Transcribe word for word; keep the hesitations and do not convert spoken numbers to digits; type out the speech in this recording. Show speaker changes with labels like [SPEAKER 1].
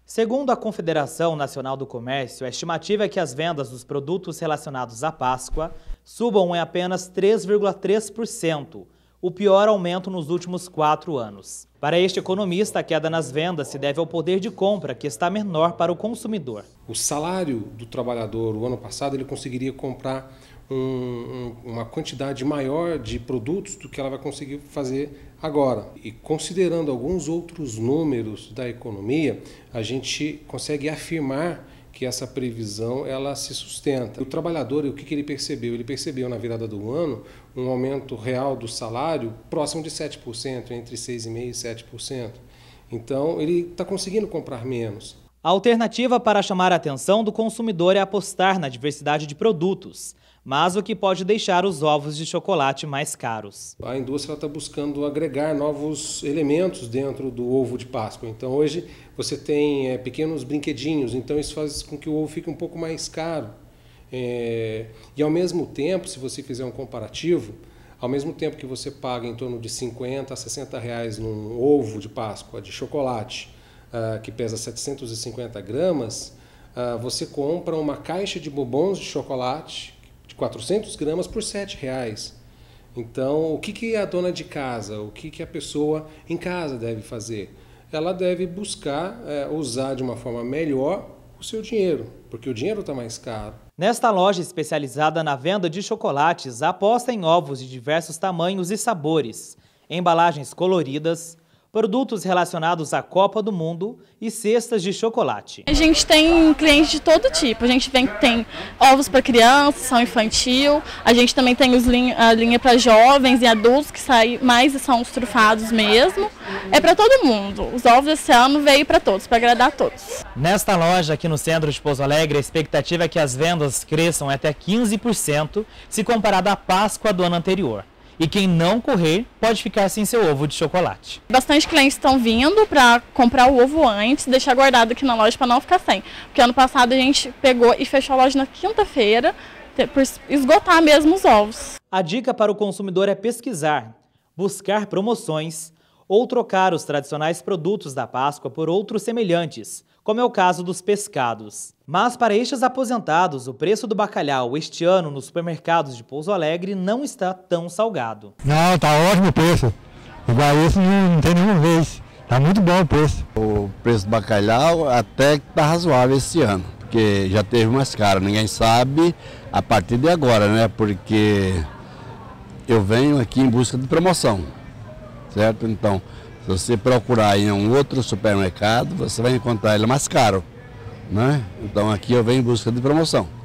[SPEAKER 1] Segundo a Confederação Nacional do Comércio, a estimativa é que as vendas dos produtos relacionados à Páscoa subam em apenas três vírgula três por cento, o pior aumento nos últimos quatro anos. Para este economista, a queda nas vendas se deve ao poder de compra, que está menor para o consumidor.
[SPEAKER 2] O salário do trabalhador, o ano passado, ele conseguiria comprar um, um, uma quantidade maior de produtos do que ela vai conseguir fazer agora. E considerando alguns outros números da economia, a gente consegue afirmar que essa previsão ela se sustenta. O trabalhador, o que, que ele percebeu? Ele percebeu na virada do ano um aumento real do salário próximo de sete por cento, entre seis vírgula cinco por cento e sete por cento. Então, ele está conseguindo comprar menos.
[SPEAKER 1] A alternativa para chamar a atenção do consumidor é apostar na diversidade de produtos, mas o que pode deixar os ovos de chocolate mais caros.
[SPEAKER 2] A indústria está buscando agregar novos elementos dentro do ovo de Páscoa. Então hoje você tem é, pequenos brinquedinhos, então isso faz com que o ovo fique um pouco mais caro. É, e ao mesmo tempo, se você fizer um comparativo, ao mesmo tempo que você paga em torno de cinquenta a sessenta reais num ovo de Páscoa de chocolate, uh, que pesa setecentos e cinquenta gramas, uh, você compra uma caixa de bombons de chocolate de quatrocentas gramas por sete reais. Então, o que, que a dona de casa, o que, que a pessoa em casa deve fazer? Ela deve buscar é, usar de uma forma melhor o seu dinheiro, porque o dinheiro está mais caro.
[SPEAKER 1] Nesta loja especializada na venda de chocolates, aposta em ovos de diversos tamanhos e sabores, embalagens coloridas, produtos relacionados à Copa do Mundo e cestas de chocolate.
[SPEAKER 3] A gente tem clientes de todo tipo. A gente vem, tem ovos para crianças, são infantil. A gente também tem os linha, a linha para jovens e adultos, que saem mais e são os trufados mesmo. É para todo mundo. Os ovos esse ano veio para todos, para agradar a todos.
[SPEAKER 1] Nesta loja aqui no centro de Pouso Alegre, a expectativa é que as vendas cresçam até quinze por cento se comparado à Páscoa do ano anterior. E quem não correr pode ficar sem seu ovo de chocolate.
[SPEAKER 3] Bastante clientes estão vindo para comprar o ovo antes, deixar guardado aqui na loja para não ficar sem. Porque ano passado a gente pegou e fechou a loja na quinta-feira por esgotar mesmo os ovos.
[SPEAKER 1] A dica para o consumidor é pesquisar, buscar promoções ou trocar os tradicionais produtos da Páscoa por outros semelhantes, como é o caso dos pescados. Mas para estes aposentados, o preço do bacalhau este ano nos supermercados de Pouso Alegre não está tão salgado.
[SPEAKER 4] Não, está ótimo o preço. Igual esse não, não tem nenhuma vez. Está muito bom o preço.
[SPEAKER 5] O preço do bacalhau até que está razoável esse ano, porque já teve mais caro. Ninguém sabe a partir de agora, né? Porque eu venho aqui em busca de promoção, certo? Então, se você procurar em um outro supermercado, você vai encontrar ele mais caro, né? Então aqui eu venho em busca de promoção.